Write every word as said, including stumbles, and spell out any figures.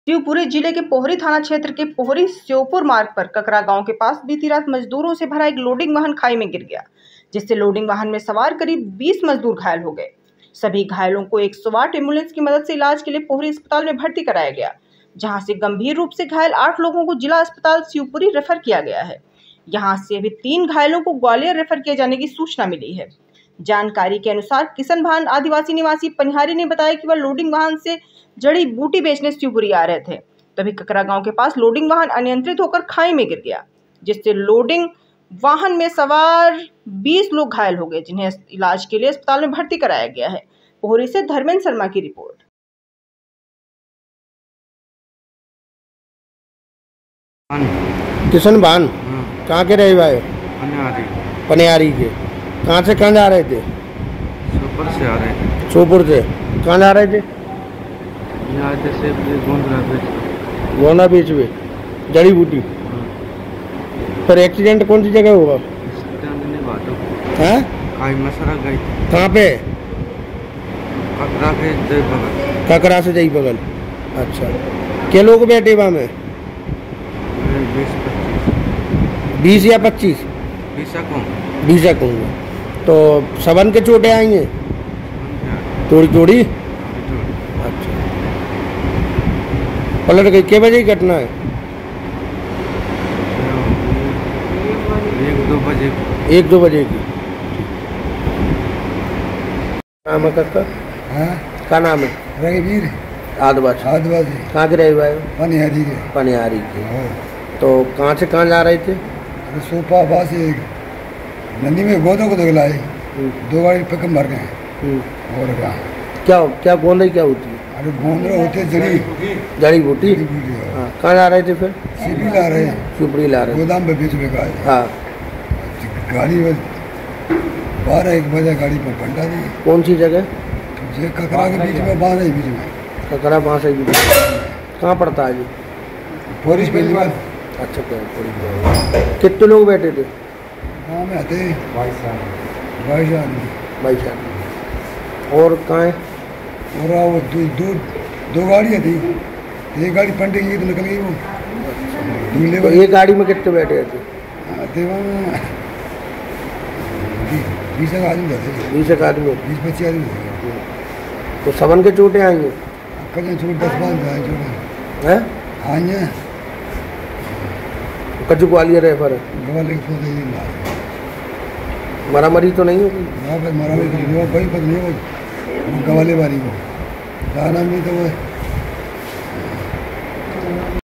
शिवपुरी जिले के पोहरी थाना क्षेत्र के पोहरी श्योपुर मार्ग पर ककरा गांव के पास बीती रात मजदूरों से भरा एक लोडिंग वाहन खाई में गिर गया, जिससे लोडिंग वाहन में सवार करीब बीस मजदूर घायल हो गए। सभी घायलों को एक सौ आठ एम्बुलेंस की मदद से इलाज के लिए पोहरी अस्पताल में भर्ती कराया गया, जहां से गंभीर रूप से घायल आठ लोगों को जिला अस्पताल शिवपुरी रेफर किया गया है। यहाँ से अभी तीन घायलों को ग्वालियर रेफर किए जाने की सूचना मिली है। जानकारी के अनुसार किशन भान आदिवासी निवासी पनिहारी ने बताया कि वह लोडिंग वाहन से जड़ी बूटी बेचने शिवपुरी आ रहे थे, तभी ककरा गांव के पास लोडिंग वाहन अनियंत्रित होकर खाई में गिर गया, जिससे लोडिंग वाहन में सवार बीस लोग घायल हो गए, जिन्हें इलाज के लिए अस्पताल में भर्ती कराया गया है। पोहरी से धर्मेंद्र शर्मा की रिपोर्ट। किशन भान कहाँ के रहे भाई? पनिहारी। पनिहारी के। कहाँ से कहाँ जा रहे थे? श्योपुर से आ रहे थे। श्योपुर से कहाँ जा रहे थे? यहाँ जैसे गोंदरा बीच। गोंदरा बीच में जड़ी बूटी। पर एक्सीडेंट कौन सी जगह हुआ? हैं? खाई में सड़क गई। कहाँ पे? ककरा के जय बगल। ककरा से जई बगल। अच्छा, क्या लोग बैठे वहाँ में? बीस पच्चीस। बीस या पच्चीस? बीस को। बीस को। तो सबन के चोटें आई हैं? थोड़ी थोड़ी। अच्छा, पलट गई। कितने बजे की घटना है? एक दो बजे। एक दो बजे की। नाम है कक्का? हाँ? क्या नाम है? रघुवीर। आदिवासी। आदिवासी। कहाँ के रहे भाई? पनिहारी के। पनिहारी के। तो कहाँ से कहाँ जा रहे थे? सोपा पास एक नदी में गोदों को तो लाए, दो गाड़ी पिकअप भर गए। और क्या क्या क्या गोंदई क्या होती है? अरे गोंदरा होते जड़ी जड़ी बूटी। हाँ, कहाँ जा रहे थे फिर? सीपी ला रहे हैं। शिवपुरी ला रहे गोदाम पे बीच में का है। हाँ। गाड़ी में बारह एक बजे गाड़ी पर पलटा दी। कौन सी जगह? जे ककरा के बीच में, बारह के बीच में। ककरा बांस के बीच में कहाँ पड़ता है जी? फोरिश पहली बार। अच्छा, क्या कितने लोग बैठे थे? हाँ में आते बाईस बाईस आदमी। बाईस आदमी। और कहाँ है? और वो दो दो दो गाड़ियाँ थी, एक गाड़ी पंडे की तो निकल गई वो। तो एक गाड़ी में कितने बैठे थे? आते वहाँ बीस एक आदमी थे। बीस एक आदमी। बीस पच्चीस आदमी थे। तो सबन के चोटें आई हैं? कहीं छोट दस पाँच आए छोटे हैं? आई हैं। कच्चू ग्वालियर रेफर है। ग्वालियर के पौधे ही ला मरा मरी तो नहीं होगी? वहाँ पर मरा भी वही पता नहीं वो गवाले वाली को जाना भी तो वो